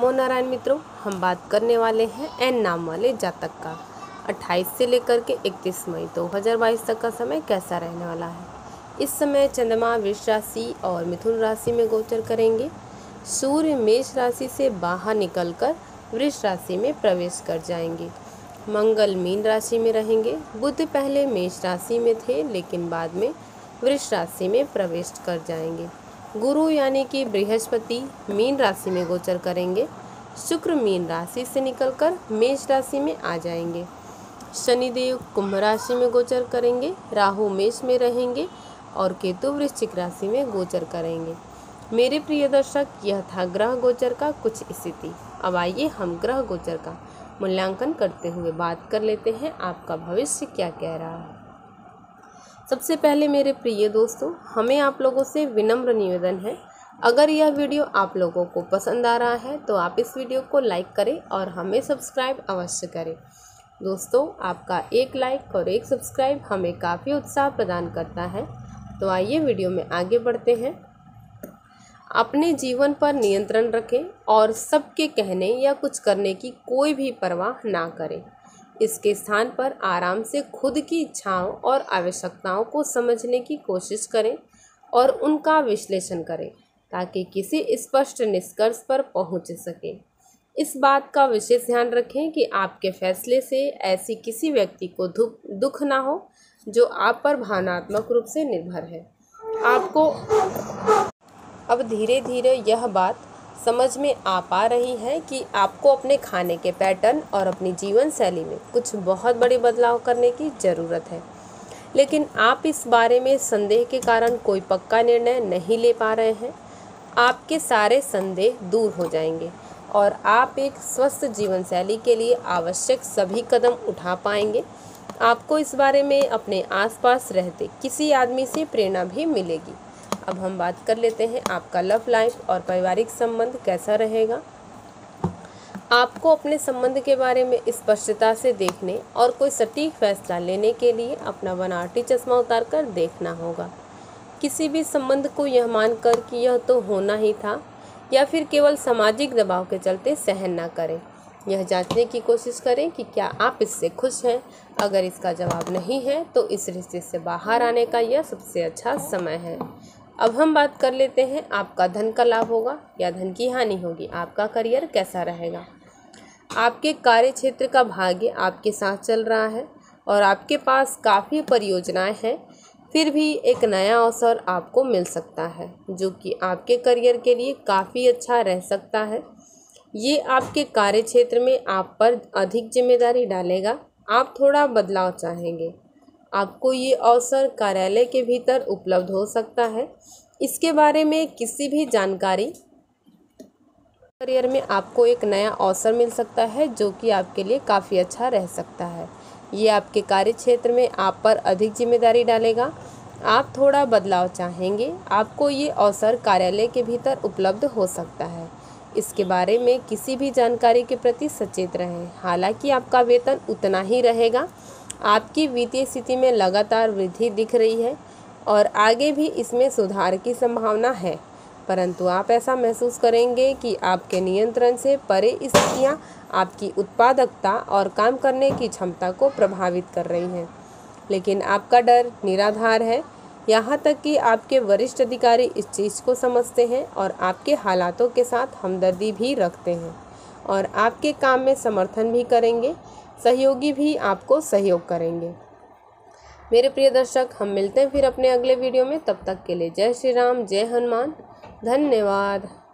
नमो नारायण मित्रों, हम बात करने वाले हैं एन नाम वाले जातक का 28 से लेकर के 31 मई 2022 तक का समय कैसा रहने वाला है। इस समय चंद्रमा वृष राशि और मिथुन राशि में गोचर करेंगे। सूर्य मेष राशि से बाहर निकलकर वृष राशि में प्रवेश कर जाएंगे। मंगल मीन राशि में रहेंगे। बुध पहले मेष राशि में थे लेकिन बाद में वृष राशि में प्रवेश कर जाएंगे। गुरु यानी कि बृहस्पति मीन राशि में गोचर करेंगे। शुक्र मीन राशि से निकलकर मेष राशि में आ जाएंगे। शनिदेव कुंभ राशि में गोचर करेंगे। राहु मेष में रहेंगे और केतु वृश्चिक राशि में गोचर करेंगे। मेरे प्रिय दर्शक, यह था ग्रह गोचर का कुछ स्थिति। अब आइए हम ग्रह गोचर का मूल्यांकन करते हुए बात कर लेते हैं आपका भविष्य क्या कह रहा है। सबसे पहले मेरे प्रिय दोस्तों, हमें आप लोगों से विनम्र निवेदन है, अगर यह वीडियो आप लोगों को पसंद आ रहा है तो आप इस वीडियो को लाइक करें और हमें सब्सक्राइब अवश्य करें। दोस्तों, आपका एक लाइक और एक सब्सक्राइब हमें काफ़ी उत्साह प्रदान करता है। तो आइए वीडियो में आगे बढ़ते हैं। अपने जीवन पर नियंत्रण रखें और सबके कहने या कुछ करने की कोई भी परवाह ना करें। इसके स्थान पर आराम से खुद की इच्छाओं और आवश्यकताओं को समझने की कोशिश करें और उनका विश्लेषण करें ताकि किसी स्पष्ट निष्कर्ष पर पहुंच सकें। इस बात का विशेष ध्यान रखें कि आपके फैसले से ऐसी किसी व्यक्ति को दुख ना हो जो आप पर भावनात्मक रूप से निर्भर है। आपको अब धीरे धीरे यह बात समझ में आ पा रही है कि आपको अपने खाने के पैटर्न और अपनी जीवन शैली में कुछ बहुत बड़े बदलाव करने की ज़रूरत है, लेकिन आप इस बारे में संदेह के कारण कोई पक्का निर्णय नहीं ले पा रहे हैं। आपके सारे संदेह दूर हो जाएंगे और आप एक स्वस्थ जीवन शैली के लिए आवश्यक सभी कदम उठा पाएंगे। आपको इस बारे में अपने आसपास रहते किसी आदमी से प्रेरणा भी मिलेगी। अब हम बात कर लेते हैं आपका लव लाइफ और पारिवारिक संबंध कैसा रहेगा। आपको अपने संबंध के बारे में स्पष्टता से देखने और कोई सटीक फैसला लेने के लिए अपना बनावटी चश्मा उतारकर देखना होगा। किसी भी संबंध को यह मानकर कि यह तो होना ही था या फिर केवल सामाजिक दबाव के चलते सहन ना करें। यह जांचने की कोशिश करें कि क्या आप इससे खुश हैं। अगर इसका जवाब नहीं है तो इस रिश्ते से बाहर आने का यह सबसे अच्छा समय है। अब हम बात कर लेते हैं आपका धन का लाभ होगा या धन की हानि होगी। आपका करियर कैसा रहेगा। आपके कार्य क्षेत्र का भाग्य आपके साथ चल रहा है और आपके पास काफ़ी परियोजनाएं हैं। फिर भी एक नया अवसर आपको मिल सकता है जो कि आपके करियर के लिए काफ़ी अच्छा रह सकता है। ये आपके कार्य क्षेत्र में आप पर अधिक जिम्मेदारी डालेगा। आप थोड़ा बदलाव चाहेंगे। आपको ये अवसर कार्यालय के भीतर उपलब्ध हो सकता है। इसके बारे में किसी भी जानकारी करियर में आपको एक नया अवसर मिल सकता है जो कि आपके लिए काफ़ी अच्छा रह सकता है। ये आपके कार्य क्षेत्र में आप पर अधिक जिम्मेदारी डालेगा। आप थोड़ा बदलाव चाहेंगे। आपको ये अवसर कार्यालय के भीतर उपलब्ध हो सकता है। इसके बारे में किसी भी जानकारी के प्रति सचेत रहें। हालांकि आपका वेतन उतना ही रहेगा। आपकी वित्तीय स्थिति में लगातार वृद्धि दिख रही है और आगे भी इसमें सुधार की संभावना है, परंतु आप ऐसा महसूस करेंगे कि आपके नियंत्रण से परे स्थितियां आपकी उत्पादकता और काम करने की क्षमता को प्रभावित कर रही हैं। लेकिन आपका डर निराधार है। यहाँ तक कि आपके वरिष्ठ अधिकारी इस चीज़ को समझते हैं और आपके हालातों के साथ हमदर्दी भी रखते हैं और आपके काम में समर्थन भी करेंगे। सहयोगी भी आपको सहयोग करेंगे। मेरे प्रिय दर्शक, हम मिलते हैं फिर अपने अगले वीडियो में। तब तक के लिए जय श्री राम, जय हनुमान। धन्यवाद।